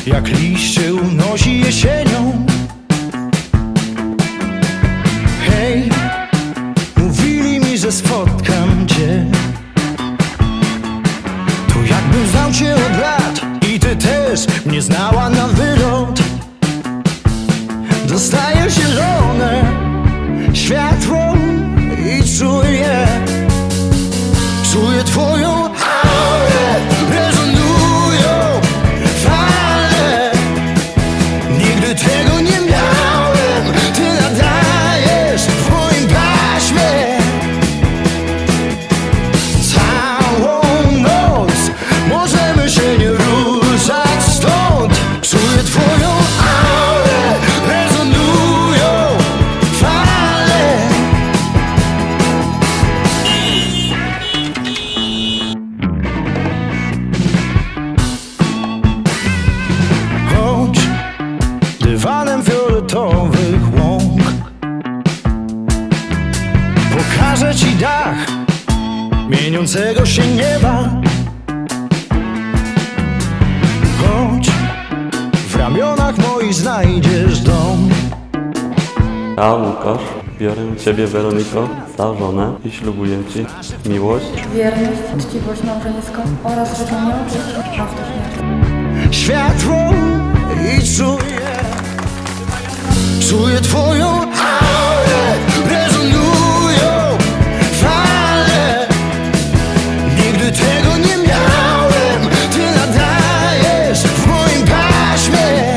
jak liście unosi jesienią. Hej, mówili mi, że spotkam cię. To jakbym znał cię od lat i ty też mnie znała na wylot. Dostaję zielone światło i czuję twoją aurę. Rezonują fale. Nigdy tego nie miałem. Ty nadajesz w moim paśmie. Całą noc możemy się nie ruszać stąd. Czuję twoją aurę. Rezonują fale. Chodź dywanem fioletowych łąk. Pokażę ci dach mieniącego się nieba. Chodź, w ramionach moich znajdziesz dom. Ja, Łukasz, biorę Ciebie, Weroniko, za żonę i ślubuję Ci miłość, wierność, uczciwość małżeńską oraz wypełnienie prawdy śmierci. Światło i czuję twoją aurę. Rezonują fale. Nigdy tego nie miałem. Ty nadajesz w moim paśmie.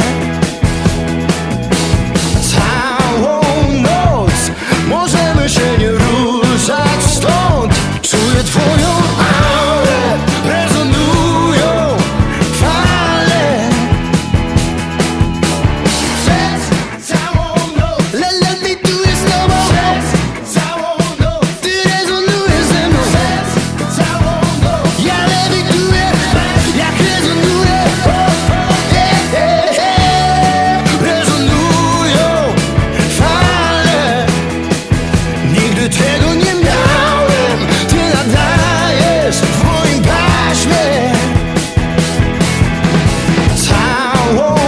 Całą noc możemy się nie ruszać stąd. Czuję twoją aurę. Rezonują fale. Przez całą noc. Let me do this no more. Przez całą noc. Ty rezonujesz ze mną. Przez całą noc. Ja lewituję, jak rezonuję. Rezonują fale. Nigdy tego nie miałem. Ty nadajesz w moim paśmie. Całą